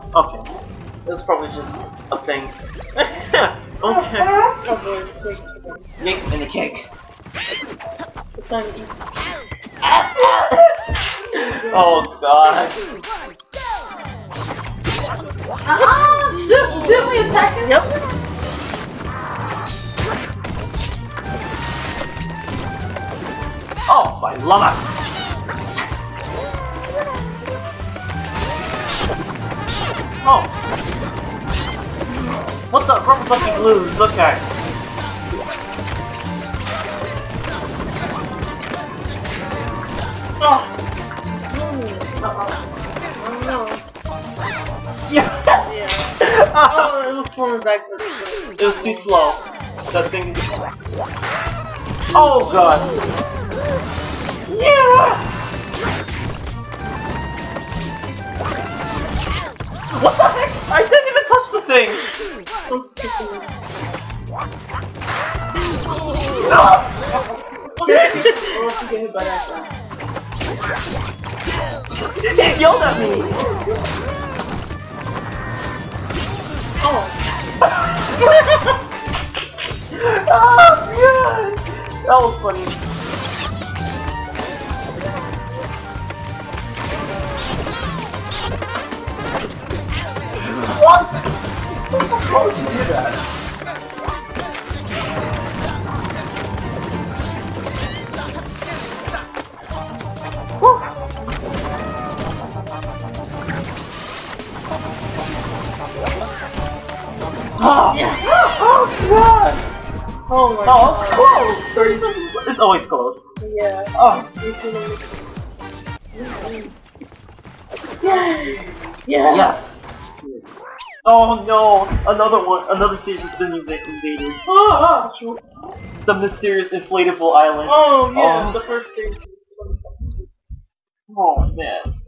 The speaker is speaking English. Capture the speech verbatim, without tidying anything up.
Okay. It was probably just a thing. Okay. Snakes in the cake. Oh god. Ah! Did, did we attack him? Yep. Oh my lord! Oh! What the rubber bucky blues? Look at it. Oh! Uh-oh. Oh no. Yeah! Yeah. Oh, it was falling backwards. It was too slow. That thing. Oh god! Yeah! What the heck? I didn't even touch the thing! No! He yelled at me! Oh! Oh god! That was funny. What? How would you do that? Oh, yeah. Oh god! Oh my Oh, god. it's close! thirty seconds. It's always close. Yeah. Oh. Yeah. Yeah. Yes. Oh no! Another one. Another stage has been invaded. Oh, The mysterious inflatable island. oh yeah. Oh. The first stage. Oh man.